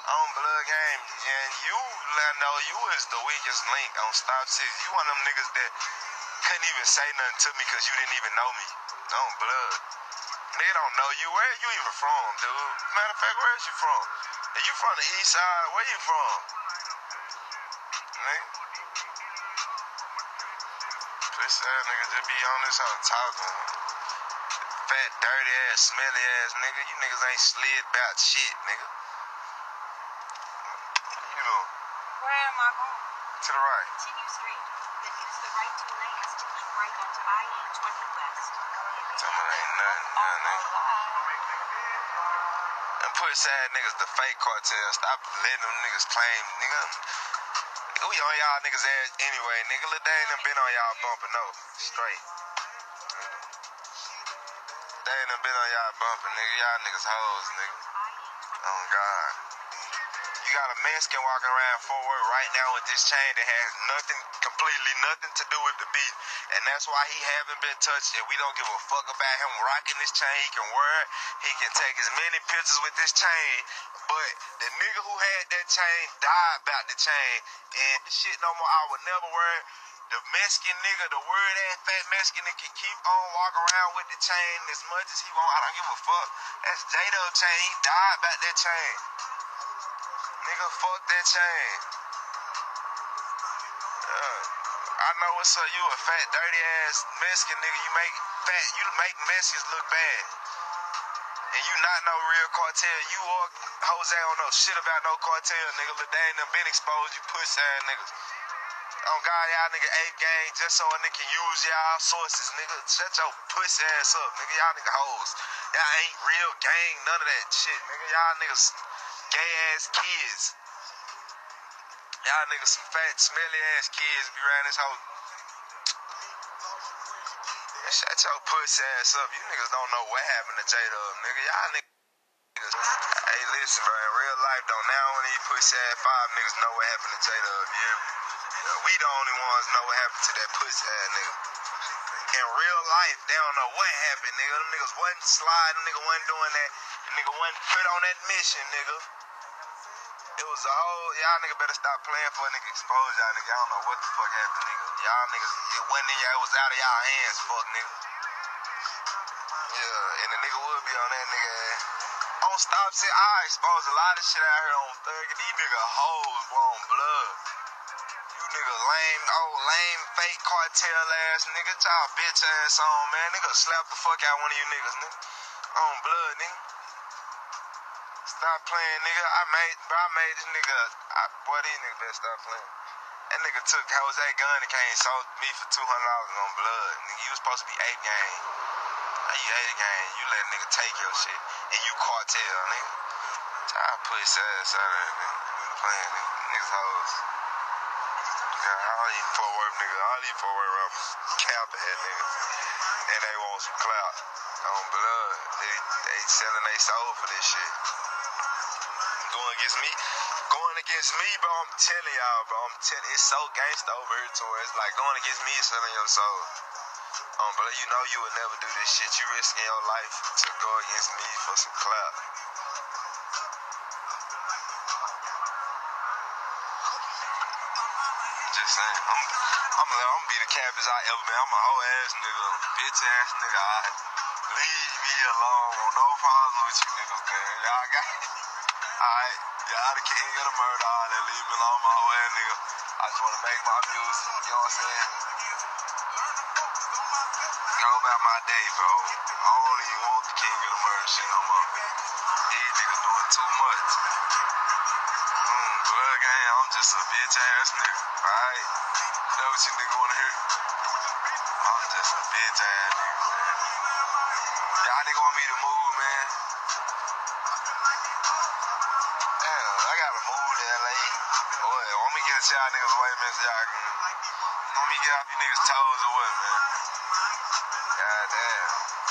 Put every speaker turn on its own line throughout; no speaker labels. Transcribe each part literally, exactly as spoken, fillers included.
on blood game, and you, Lando, you is the weakest link on Stop Six. You one of them niggas that couldn't even say nothing to me because you didn't even know me. On blood. They don't know you. Where you even from, dude? Matter of fact, where is you from? Are you from the east side? Where you from? Nigga. This ass nigga just be on this hoe talking. Fat, dirty ass, smelly ass nigga. You niggas ain't slid about shit, nigga. You know.
Where am I going?
To the right.
Continue straight. Then use the right two lanes to keep right onto I eight twenty west.
Tell me ain't nothing, yeah, nigga. And push ass niggas, the fake cartel. Stop letting them niggas claim, nigga. We on y'all niggas ass anyway, nigga. Lil Dane done been on y'all bumping, no. Straight. They ain't done been on y'all bumping, nigga. Y'all niggas hoes, nigga. Oh, God. You got a Mexican walking around forward right now with this chain that has nothing, completely nothing to do with the beef. And that's why he haven't been touched, and we don't give a fuck about him rocking this chain. He can wear it. He can take as many pictures with this chain. But the nigga who had that chain died about the chain. And shit no more. I would never wear it. The Mexican nigga, the word ass fat Mexican nigga can keep on walking around with the chain as much as he want. I don't give a fuck. That's J D U B chain. He died about that chain. Nigga, fuck that chain. Uh, I know what's up. You a fat, dirty ass Mexican nigga. You make fat, you make Mexicans look bad. And you not no real cartel. You or Jose don't know shit about no cartel, nigga. Lil Dane done been exposed. You push ass niggas. On God, y'all nigga ape gang just so a nigga can use y'all sources, nigga. Shut your pussy ass up, nigga. Y'all nigga hoes. Y'all ain't real gang, none of that shit, nigga. Y'all niggas gay ass kids. Y'all niggas some fat, smelly ass kids be around this hoe. Shut your pussy ass up. You niggas don't know what happened to J D U B, nigga. Y'all niggas. Hey, listen, bro. In real life, don't now when these pussy ass five niggas know what happened to J D U B, yeah? Yeah, we the only ones know what happened to that pussy ass nigga. In real life, they don't know what happened, nigga. Them niggas wasn't sliding, nigga wasn't doing that. The nigga wasn't put on that mission, nigga. It was a whole, y'all nigga better stop playing for a nigga expose y'all nigga. Y'all don't know what the fuck happened, nigga. Y'all niggas, it wasn't in y'all, it was out of y'all hands, fuck, nigga. Yeah, and the nigga would be on that nigga ass. On Stop Shit, I expose a lot of shit out here on Thug. These nigga hoes, bro, on blood. You nigga lame, old lame, fake cartel ass nigga. Y'all bitch ass on, man. Nigga slap the fuck out one of you niggas, nigga. On blood, nigga. Stop playing, nigga. I made, bro, I made this nigga, I, boy, these niggas better stop playing. That nigga took Jose gun and came and sold me for two hundred dollars on blood. Nigga, you was supposed to be eight gang. How you eight gang? You let a nigga take your shit. And you cartel, nigga. Try to put his ass out of there, nigga. Playing, nigga. Niggas hoes. Yeah, all these four-word niggas, all these four-word rappers cap ahead, nigga. And they want some clout on blood. They, they selling their soul for this shit. Going against me, going against me, bro, I'm telling y'all, bro, I'm telling, it's so gangsta over here to where it's like going against me is selling your soul. Um, but you know you would never do this shit. You risking your life to go against me for some clout. Just saying, I'm, I'm, I'm gonna be the cappest I ever been. I'm a whole ass nigga, bitch ass nigga. I leave me alone, no problem with you niggas, man. Y'all got it. Alright, y'all the king of the murder, all that. Leave me alone, my whole ass nigga. I just wanna make my music, you know what I'm saying? Go about my day, bro. I don't even want the king of the murder shit no more. These niggas doing too much. Mm, blood gang, I'm just a bitch ass nigga, alright? Know what you nigga wanna hear? I'm just a bitch ass nigga, man. Y'all nigga want me to move, man? Boy, want me to get a y'all niggas away, man, so y'all can... Want me to get off you niggas' toes or what, man? God damn.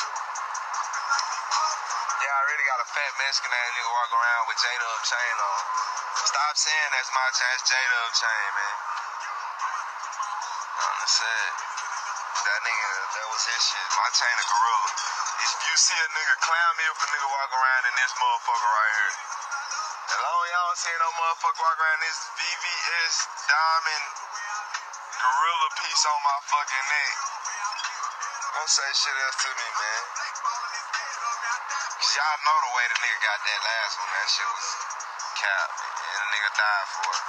Y'all already got a fat Mexican ass nigga walking around with J D U B chain on. Stop saying that's my chain, that's J D U B chain, man. I'm just saying. That nigga, that was his shit. My chain a gorilla. If you see a nigga clown me if a nigga walk around in this motherfucker right here, As long as y'all don't see no motherfucker walk around this V V S diamond gorilla piece on my fucking neck, don't say shit else to me, man. Cause y'all know the way the nigga got that last one. That shit was cap, and the nigga died for it.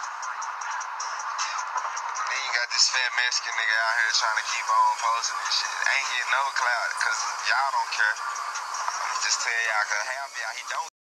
And then you got this fat Mexican nigga out here trying to keep on posting this shit. Ain't getting no clout, cause y'all don't care. I'ma just tell y'all, cause half y'all, he don't.